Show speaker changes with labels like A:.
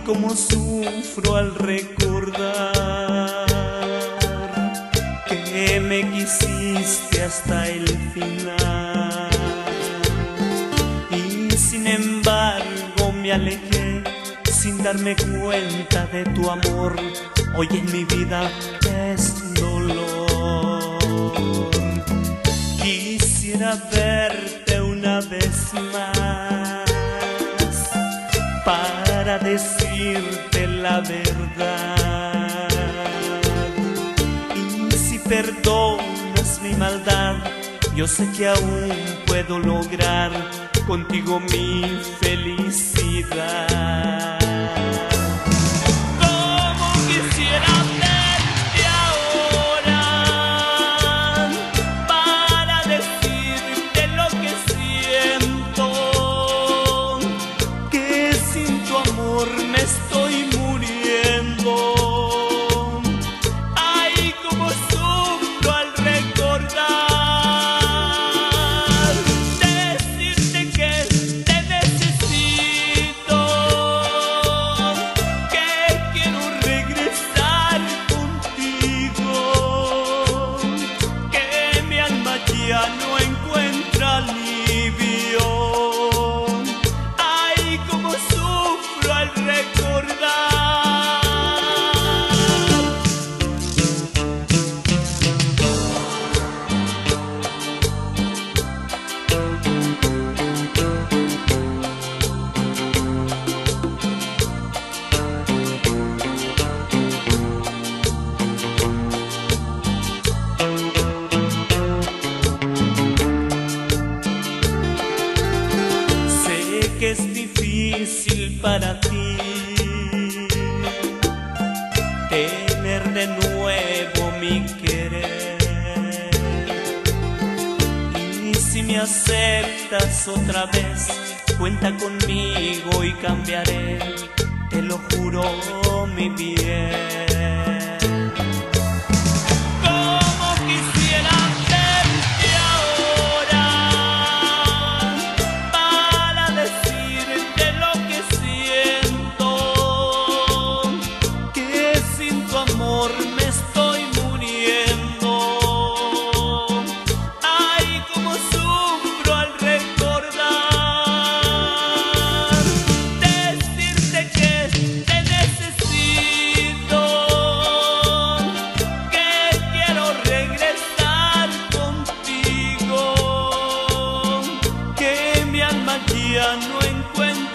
A: cómo sufro al recordar que me quisiste hasta el final. Y sin embargo me alejé sin darme cuenta de tu amor. Hoy en mi vida es dolor. Quisiera verte una vez más para decirte la verdad. Y si perdonas mi maldad, yo sé que aún puedo lograr contigo mi felicidad. Como quisiera verte ahora para decirte lo que siento, que sin tu amor me estoy muriendo. Ay, cómo sufro al recordar, decirte que te necesito, que quiero regresar contigo, que mi alma ya no encuentra alivio. Ay, cómo sufro al recordar. Sé que es difícil para ti tener de nuevo mi querer. Y si me aceptas otra vez, cuenta conmigo y cambiaré, te lo juro, mi bien. Como quisiera verte ahora para decirte lo que siento, que sin tu amor me estoy muriendo. Ay, cómo sufro al recordar, decirte que te necesito, que quiero regresar contigo, que mi alma ya no encuentra